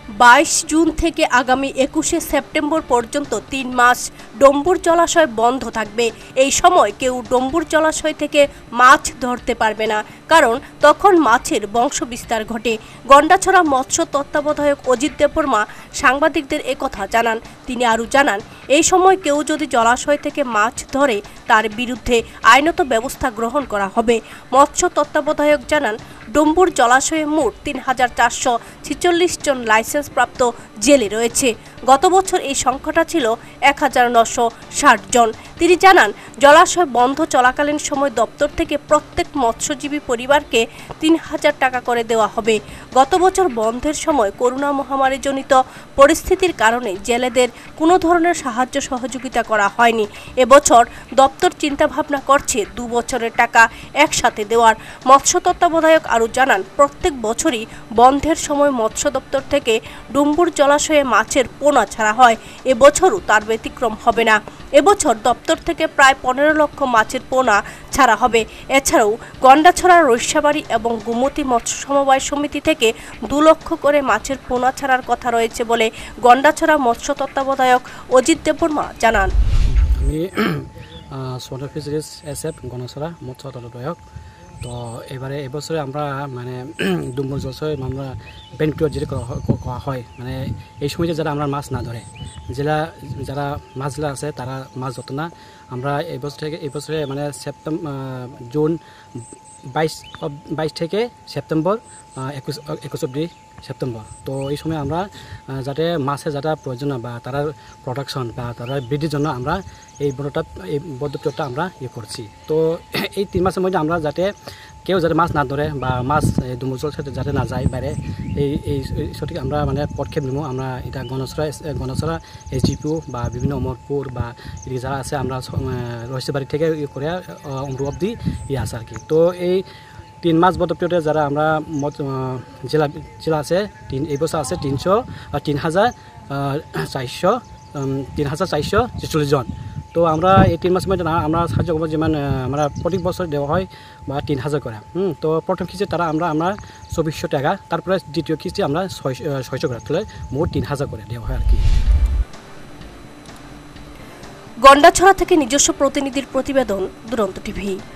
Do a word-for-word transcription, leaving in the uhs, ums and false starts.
বাইশ জুন থেকে আগামী একুশে সেপ্টেম্বর পর্যন্ত তিন মাস ডম্বুর জলাশয় বন্ধ থাকবে। এই সময় কেউ ডম্বুর জলাশয় থেকে মাছ ধরতে পারবে না, কারণ তখন মাছের বংশবিস্তার ঘটে। গন্ডাছড়া মৎস্য তত্ত্বাবধায়ক অজিত দেববর্মা সাংবাদিকদের একথা জানান। তিনি আরও জানান, এই সময় কেউ যদি জলাশয় থেকে মাছ ধরে তার বিরুদ্ধে আইনত ব্যবস্থা গ্রহণ করা হবে। মৎস্য তত্ত্বাবধায়ক জানান, ডম্বুর জলাশয়ে মোট তিন হাজার চারশো ছিচল্লিশ জন লাইসেন্সপ্রাপ্ত জেলে রয়েছে। গত বছর এই সংখ্যাটা ছিল এক হাজার নশো ষাট জন। তিনি জানান, জলাশয় বন্ধ চলাকালীন সময় দপ্তর থেকে প্রত্যেক মৎস্যজীবী পরিবারকে তিন হাজার টাকা করে দেওয়া হবে। গত বছর বন্ধের সময় করোনা মহামারীজনিত পরিস্থিতির কারণে জেলেদের কোনো ধরনের সাহায্য সহযোগিতা করা হয়নি। এবছর দপ্তর চিন্তাভাবনা করছে দু বছরের টাকা একসাথে দেওয়ার। মৎস্য তত্ত্বাবধায়ক আরও জানান, প্রত্যেক বছরই বন্ধের সময় মৎস্য দপ্তর থেকে ডুম্বুর জলাশয়ে মাছের পোনা ছাড়া হয়। এবছরও তার ব্যতিক্রম হবে না। এবছর দপ্তর থেকে প্রায় পনেরো লক্ষ মাছের পোনা ছাড়া হবে। এছাড়াও গন্ডাছড়া, রৈস্যাবাড়ি এবং গুমতি মৎস্য সমবায় সমিতি থেকে দু লক্ষ করে মাছের পোনা ছাড়ার কথা রয়েছে বলে গন্ডাছড়া মৎস্য তত্ত্বাবধায়ক অজিত দেববর্মা জানান। আমি সোনার ফিশারিজ এস এফ গন্ডাছড়া মৎস্য তত্ত্বাবধায়ক। তো এবারে এবছরে আমরা মানে ডুম্বুর জলাশয় আমরা বেনিফিট যেটা করা হয়, মানে এই সময় যারা আমরা মাছ না ধরে, জেলা যারা মাছলা আছে তারা মাছ ধরতো না। আমরা এবছর থেকে এবছরে মানে সেপ্টেম্বর জুন বাইশ বাইশ থেকে সেপ্টেম্বর একুশ একুশ অব্দি সেপ্টেম্বর। তো এই সময় আমরা যাতে মাছের যারা প্রয়োজন বা তার প্রোডাকশন বা তারা বৃদ্ধির জন্য আমরা এই বড়টা এই পদ্ধতিটা আমরা ইয়ে করছি। তো এই তিন মাসের মধ্যে আমরা যাতে কেউ যাতে মাছ না ধরে বা মাছ ডুম্বুর জলাশয়ে যাতে না যায় বাইরে, এই এই সঠিক আমরা মানে পদক্ষেপ নিব। আমরা এটা গণছড়া গণছড়া এস জি পিও বা বিভিন্ন অমরপুর বা এদিকে যারা আছে আমরা রহস্যবাড়ি থেকে ইয়ে করে অমরু অব্দি ইয়ে আছে আর কি। তো এই তিন মাস বদপিরিয়ডে যারা আমরা জেলা জেলা আছে তিন এই বছর আছে তিনশো তিন হাজার চারশো তিন হাজার চারশো ছেচল্লিশ জন। তো আমরা এই তিন মাসের মধ্যে আমরা সাহায্য করবো, যেমন আমরা প্রত্যেক বছর দেওয়া হয় বা তিন হাজার করে। হুম তো প্রথম কিস্তি তারা আমরা আমরা চব্বিশশো টাকা, তারপরে দ্বিতীয় কিস্তি আমরা ছয়শো ছয়শো করে, তাহলে মোট তিন হাজার করে দেওয়া হয় আর কি। গন্ডাছড়া থেকে নিজস্ব প্রতিনিধির প্রতিবেদন, দুরন্ত টিভি।